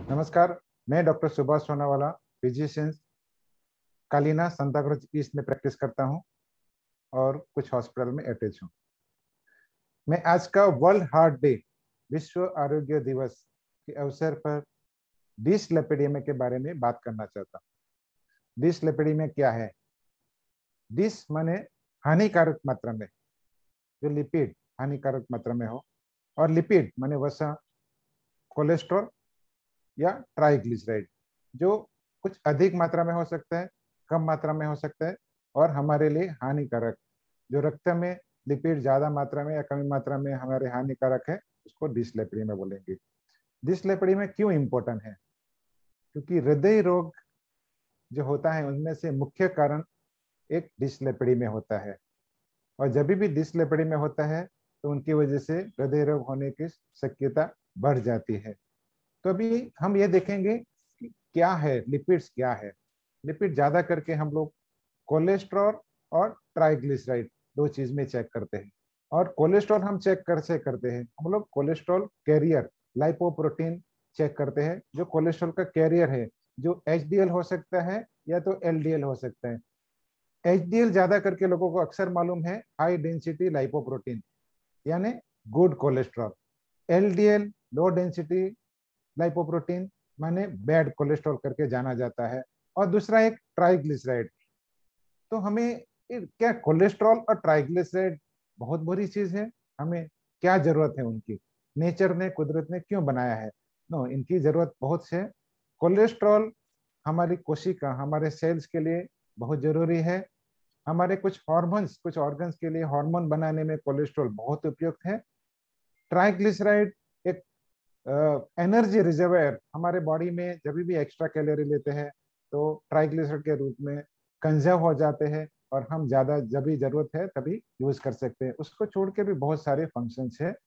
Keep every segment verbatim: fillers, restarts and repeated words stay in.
नमस्कार। मैं doctor Subhash Sonawala, physician, Kalina Santacruz east में प्रैक्टिस करता हूं और कुछ हॉस्पिटल में अटैच हूं। मैं आज का वर्ल्ड हार्ट डे, विश्व आरोग्य दिवस के अवसर पर डिसलिपिडेमिया के बारे में बात करना चाहता हूं। डिसलिपिडेमिया क्या है? डिस माने हानिकारक मात्रा में, जो लिपिड हानिकारक मात्रा में हो, और लिपिड माने वसा, कोलेस्ट्रॉल या ट्राइग्लिसराइड, जो कुछ अधिक मात्रा में हो सकता है, कम मात्रा में हो सकता है, और हमारे लिए हानिकारक, जो रक्त में लिपिड ज्यादा मात्रा में या कम मात्रा में हमारे हानिकारक है, उसको डिसलिपिडेमिया बोलेंगे। डिसलिपिडेमिया क्यों इंपॉर्टेंट है? क्योंकि हृदय रोग जो होता है उनमें से मुख्य कारण एक डिसलिपिडेमिया होता है, और जब भी डिसलिपिडेमिया होता है तो उनकी वजह से हृदय रोग होने की शक्यता बढ़ जाती है। तो अभी हम ये देखेंगे कि क्या है लिपिड्स, क्या है लिपिड। ज्यादा करके हम लोग कोलेस्ट्रॉल और ट्राइग्लिसराइड दो चीज में चेक करते हैं। और कोलेस्ट्रॉल हम चेक कर से करते हैं, हम लोग कोलेस्ट्रॉल कैरियर लाइपोप्रोटीन चेक करते हैं, जो कोलेस्ट्रॉल का कैरियर है, जो एचडीएल हो सकता है या तो एलडीएल हो सकता है। एचडीएल ज्यादा करके लोगों को अक्सर मालूम है हाई डेंसिटी लाइपोप्रोटीन, यानी good cholesterol. LDL low density lipoprotein माने बैड कोलेस्ट्रॉल करके जाना जाता है। और दूसरा एक ट्राइग्लिसराइड। तो हमें क्या कोलेस्ट्रॉल और ट्राइग्लिसराइड बहुत बुरी चीज है? हमें क्या जरूरत है उनकी? नेचर ने, कुदरत ने क्यों बनाया है? नो, इनकी जरूरत बहुत है। कोलेस्ट्रॉल हमारी कोशिका, हमारे सेल्स के लिए बहुत जरूरी है। हमारे कुछ हॉर्मोन्स, कुछ ऑर्गन्स के लिए हार्मोन बनाने में कोलेस्ट्रॉल बहुत उपयुक्त है। ट्राइग्लिसराइड एक एनर्जी रिजर्वायर, हमारे बॉडी में जब भी एक्स्ट्रा कैलोरी लेते हैं तो ट्राइग्लिसराइड के रूप में कंजर्व हो जाते हैं, और हम ज्यादा जब भी जरूरत है तभी यूज कर सकते हैं। उसको छोड़ के भी बहुत सारे फंक्शंस है,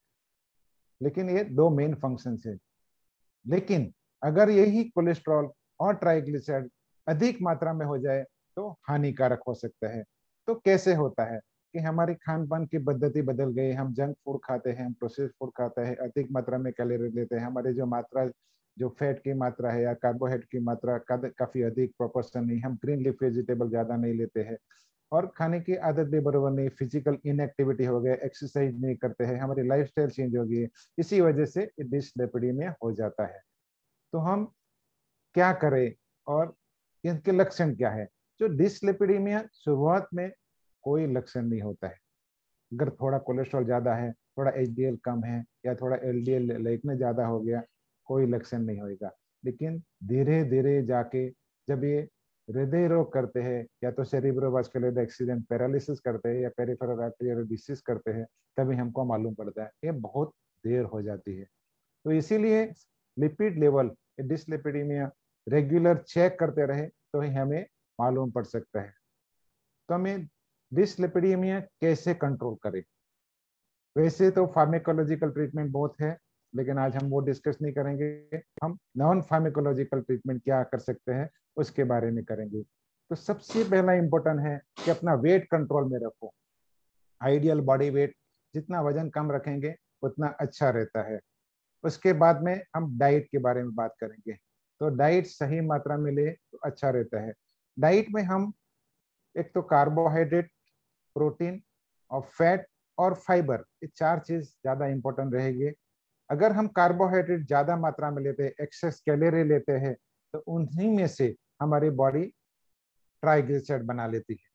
लेकिन ये दो मेन फंक्शंस है। लेकिन अगर यही कोलेस्ट्रॉल और ट्राइग्लिसराइड अधिक मात्रा में हो जाए तो हानिकारक हो सकता है। तो कैसे होता है कि हमारी खान पान की पद्धति बदल गई, हम जंक फूड खाते हैं, हम प्रोसेस फूड खाते हैं, अधिक मात्रा में कैलोरी लेते हैं, हमारी जो मात्रा, जो फैट की मात्रा है या कार्बोहाइड्रेट की मात्रा का काफी अधिक प्रोपोर्शन नहीं, हम ग्रीन लीफ वेजिटेबल ज्यादा नहीं लेते हैं, और खाने की आदत भी बराबर नहीं, फिजिकल इनएक्टिविटी हो गया, एक्सरसाइज नहीं करते हैं, हमारी लाइफस्टाइल चेंज हो गई है, इसी वजह से डिसलिपिडेमिया हो जाता है। तो हम क्या करें और इनके लक्षण क्या है? जो डिसलिपिडेमिया शुरुआत में कोई लक्षण नहीं होता है। अगर थोड़ा कोलेस्ट्रॉल ज्यादा है, थोड़ा एचडीएल कम है, या थोड़ा एलडीएल लाइक में ज्यादा हो गया, कोई लक्षण नहीं होगा। लेकिन धीरे धीरे जाके जब ये हृदय रोग करते हैं, या तो सेरिब्रोवास्कुलर एक्सीडेंट पैरालिसिस करते हैं, या पेरिफेरल आर्टेरियल डिसीज करते हैं, तभी हमको मालूम पड़ता है। ये बहुत देर हो जाती है। तो इसीलिए lipid level, dyslipidemia regular check करते रहे तो ही हमें मालूम पड़ सकता है। तो हमें डिसलिपिडीमिया कैसे कंट्रोल करें? वैसे तो फार्मेकोलॉजिकल ट्रीटमेंट बहुत है, लेकिन आज हम वो डिस्कस नहीं करेंगे। हम नॉन फार्मेकोलॉजिकल ट्रीटमेंट क्या कर सकते हैं उसके बारे में करेंगे। तो सबसे पहला इंपॉर्टेंट है कि अपना वेट कंट्रोल में रखो। आइडियल बॉडी वेट, जितना वजन कम रखेंगे उतना अच्छा रहता है। उसके बाद में हम डाइट के बारे में बात करेंगे। तो डाइट सही मात्रा में ले तो अच्छा रहता है। डाइट में हम एक तो कार्बोहाइड्रेट, प्रोटीन और फैट और फाइबर, ये चार चीज ज्यादा इंपॉर्टेंट रहेगी। अगर हम कार्बोहाइड्रेट ज्यादा मात्रा में लेते हैं, एक्सेस कैलोरी लेते हैं, तो उन्हीं में से हमारी बॉडी ट्राइग्लिसराइड बना लेती है।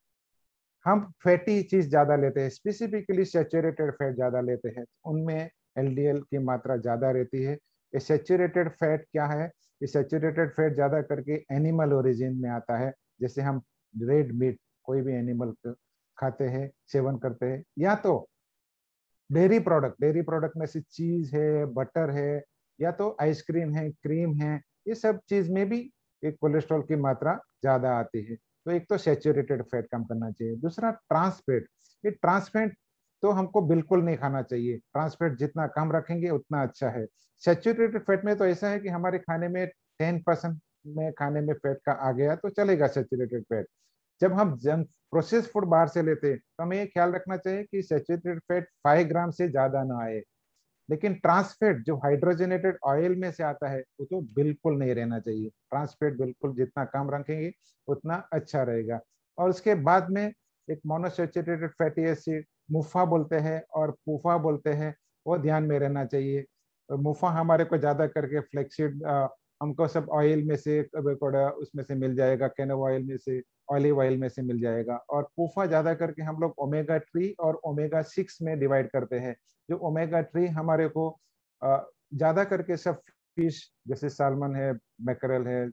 हम फैटी चीज ज्यादा लेते हैं, स्पेसिफिकली सैचुरेटेड फैट ज्यादा लेते हैं, उनमें एलडीएल की मात्रा ज्यादा रहती है। ये सैचुरेटेड फैट क्या है? ये सैचुरेटेड फैट ज्यादा करके एनिमल ओरिजिन में आता है। जैसे हम रेड मीट, कोई भी एनिमल खाते हैं, सेवन करते हैं, या तो डेयरी प्रोडक्ट, डेयरी प्रोडक्ट में से चीज है, बटर है, या तो आइसक्रीम है, क्रीम है, ये सब चीज में भी एक कोलेस्ट्रॉल की मात्रा ज्यादा आती है। तो एक तो सैचुरेटेड फैट कम करना चाहिए। दूसरा ट्रांस फैट। ये ट्रांस फैट तो हमको बिल्कुल नहीं खाना चाहिए। ट्रांस फैट जितना कम रखेंगे उतना अच्छा है। सैचुरेटेड फैट में तो ऐसा है कि हमारे खाने में टेन परसेंट में खाने में फैट का आ गया तो चलेगा सैचुरेटेड फैट। जब हम जंक प्रोसेस फूड बाहर से लेते हैं तो हमें ये ख्याल रखना चाहिए कि सैचुरेटेड फैट फाइव ग्राम से ज्यादा ना आए। लेकिन ट्रांसफैट जो हाइड्रोजनेटेड ऑयल में से आता है वो तो बिल्कुल नहीं रहना चाहिए। ट्रांसफैट बिल्कुल जितना कम रखेंगे उतना अच्छा रहेगा। और उसके बाद में एक मोनोसैचुरेटेड फैटी एसिड मुफा बोलते हैं और पूफा बोलते हैं, वो ध्यान में रहना चाहिए। मुफा हमारे को ज्यादा करके फ्लेक्सीड हमको सब ऑयल में से उसमें से मिल जाएगा, कैनव ऑयल में से, ऑलिव ऑयल में से मिल जाएगा। और पूफा ज्यादा करके हम लोग ओमेगा थ्री और ओमेगा सिक्स में डिवाइड करते हैं। जो ओमेगा थ्री हमारे को ज्यादा करके सब फिश जैसे सालमन है, मैकरल है,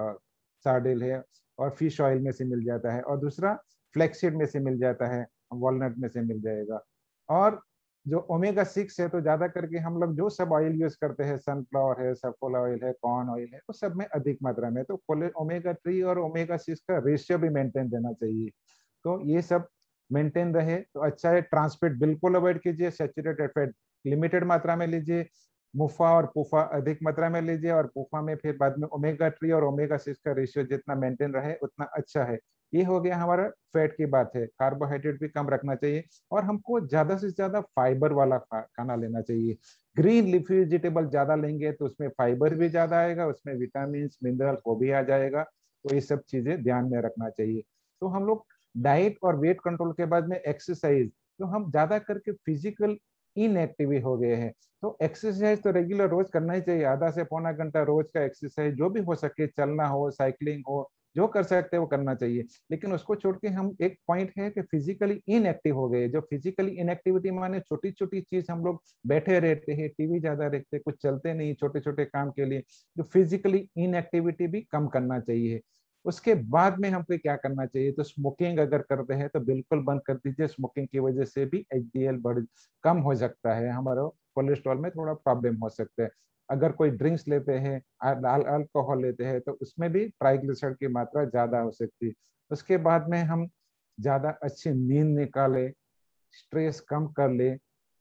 सार्डिल है और फिश ऑयल में से मिल जाता है। और दूसरा फ्लैक्सीड में से मिल जाता है, वॉलनट में से मिल जाएगा। और जो ओमेगा सिक्स है तो ज्यादा करके हम लोग जो सब ऑयल यूज करते हैं, सनफ्लावर है, सफोला ऑयल है, कॉर्न ऑयल है, वो सब में अधिक मात्रा में। तो ओमेगा थ्री और ओमेगा सिक्स का रेशियो भी मेंटेन रहना चाहिए। तो ये सब मेंटेन रहे तो अच्छा है। ट्रांसफैट बिल्कुल अवॉइड कीजिए, सैचुरेटेड फैट लिमिटेड मात्रा में लीजिए, मुफा और पूफा अधिक मात्रा में लीजिए, और पूफा में फिर बाद में ओमेगा थ्री और ओमेगा सिक्स का रेशियो जितना मेंटेन रहे उतना अच्छा है। ये हो गया हमारा फैट की बात है। कार्बोहाइड्रेट भी कम रखना चाहिए और हमको ज्यादा से ज्यादा फाइबर वाला खाना लेना चाहिए। ग्रीन लीफी वेजिटेबल ज्यादा लेंगे तो उसमें फाइबर भी ज्यादा आएगा, उसमें विटामिन मिनरल वो भी आ जाएगा। तो ये सब चीजें ध्यान में रखना चाहिए। तो हम लोग डाइट और वेट कंट्रोल के बाद में एक्सरसाइज, तो हम ज्यादा करके फिजिकल इनएक्टिव हो गए हैं। तो एक्सरसाइज तो रेगुलर रोज करना ही चाहिए, आधा से पौना घंटा रोज का एक्सरसाइज जो भी हो सके, चलना हो, साइकिलिंग हो, जो कर सकते हैं वो करना चाहिए। लेकिन उसको छोड़ के हम एक पॉइंट है कि फिजिकली इनएक्टिव हो गए। जो फिजिकली इनएक्टिविटी माने छोटी छोटी चीज, हम लोग बैठे रहते हैं, टीवी ज्यादा देखते हैं, कुछ चलते नहीं छोटे छोटे काम के लिए। जो फिजिकली इनएक्टिविटी भी कम करना चाहिए। उसके बाद में हमको क्या करना चाहिए, तो स्मोकिंग अगर करते हैं तो बिल्कुल बंद कर दीजिए। स्मोकिंग की वजह से भी एच डी एल बढ़ कम हो सकता है, हमारा कोलेस्ट्रॉल में थोड़ा प्रॉब्लम हो सकता है। अगर कोई ड्रिंक्स लेते हैं, अल्कोहल लेते हैं, तो उसमें भी ट्राइग्लिसराइड की मात्रा ज्यादा हो सकती है। उसके बाद में हम ज्यादा अच्छी नींद निकाले, स्ट्रेस कम कर ले,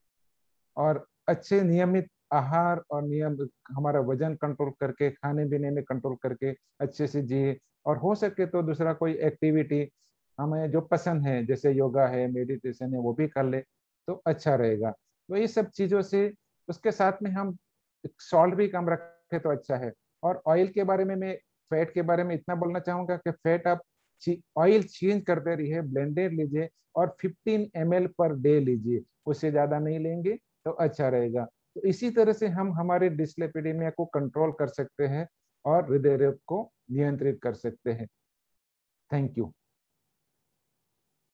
और अच्छे नियमित आहार और नियम हमारा वजन कंट्रोल करके, खाने पीने में कंट्रोल करके अच्छे से जिए। और हो सके तो दूसरा कोई एक्टिविटी हमें जो पसंद है, जैसे योगा है, मेडिटेशन है, वो भी कर ले तो अच्छा रहेगा। तो ये सब चीजों से, उसके साथ में हम सॉल्ट भी कम रखे तो अच्छा है। और ऑयल के बारे में मैं फैट के बारे में इतना बोलना चाहूंगा कि फैट आप ऑयल चेंज करते रहिए, ब्लेंडेड लीजिए और fifteen M L per day लीजिए, उससे ज्यादा नहीं लेंगे तो अच्छा रहेगा। तो इसी तरह से हम हमारे डिस्लिपिडेमिया को कंट्रोल कर सकते हैं और हृदय रोग को नियंत्रित कर सकते हैं। Thank you.